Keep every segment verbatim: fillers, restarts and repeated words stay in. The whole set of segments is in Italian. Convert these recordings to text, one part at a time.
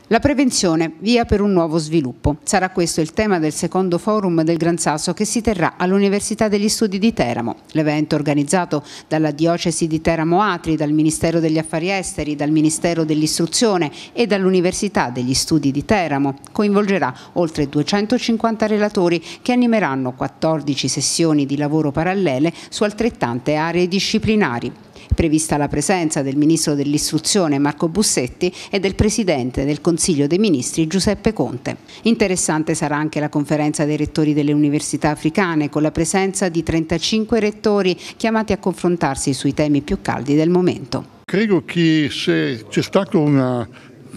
La prevenzione, via per un nuovo sviluppo. Sarà questo il tema del secondo forum del Gran Sasso che si terrà all'Università degli Studi di Teramo. L'evento, organizzato dalla Diocesi di Teramo Atri, dal Ministero degli Affari Esteri, dal Ministero dell'Istruzione e dall'Università degli Studi di Teramo, coinvolgerà oltre duecentocinquanta relatori che animeranno quattordici sessioni di lavoro parallele su altrettante aree disciplinari. Prevista la presenza del Ministro dell'Istruzione Marco Bussetti e del Presidente del Consiglio dei Ministri Giuseppe Conte. Interessante sarà anche la conferenza dei rettori delle università africane con la presenza di trentacinque rettori chiamati a confrontarsi sui temi più caldi del momento. Credo che c'è stata una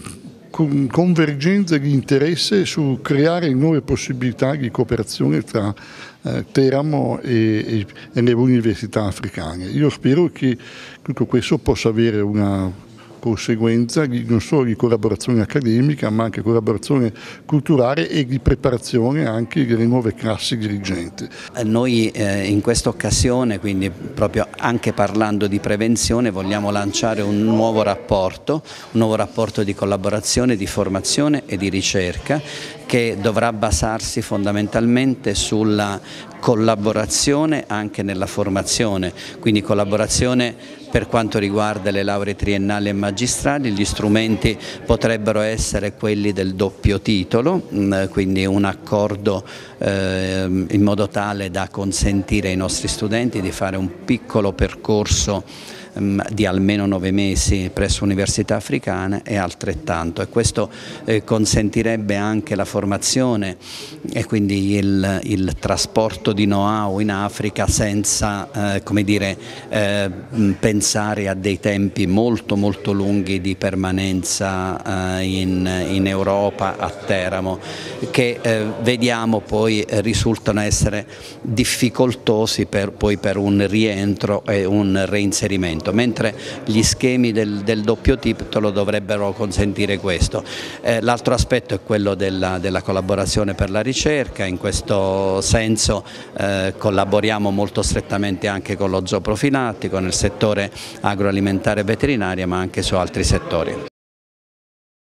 convergenza di interesse su creare nuove possibilità di cooperazione tra eh, Teramo e, e le università africane. Io spero che tutto questo possa avere una conseguenza di, non solo di collaborazione accademica ma anche collaborazione culturale e di preparazione anche delle nuove classi dirigenti. Noi eh, in questa occasione, quindi proprio anche parlando di prevenzione, vogliamo lanciare un nuovo rapporto, un nuovo rapporto di collaborazione, di formazione e di ricerca che dovrà basarsi fondamentalmente sulla collaborazione anche nella formazione, quindi collaborazione per quanto riguarda le lauree triennali e magistrali. Gli strumenti potrebbero essere quelli del doppio titolo, quindi un accordo eh, in modo tale da consentire ai nostri studenti di fare un piccolo percorso di almeno nove mesi presso università africane e altrettanto, e questo eh, consentirebbe anche la formazione e quindi il, il trasporto di know-how in Africa senza eh, come dire, eh, pensare a dei tempi molto molto lunghi di permanenza eh, in, in Europa a Teramo, che eh, vediamo poi eh, risultano essere difficoltosi per, poi per un rientro e un reinserimento, mentre gli schemi del, del doppio titolo dovrebbero consentire questo. Eh, L'altro aspetto è quello della, della collaborazione per la ricerca. In questo senso eh, collaboriamo molto strettamente anche con lo zooprofilattico nel settore agroalimentare e veterinario, ma anche su altri settori.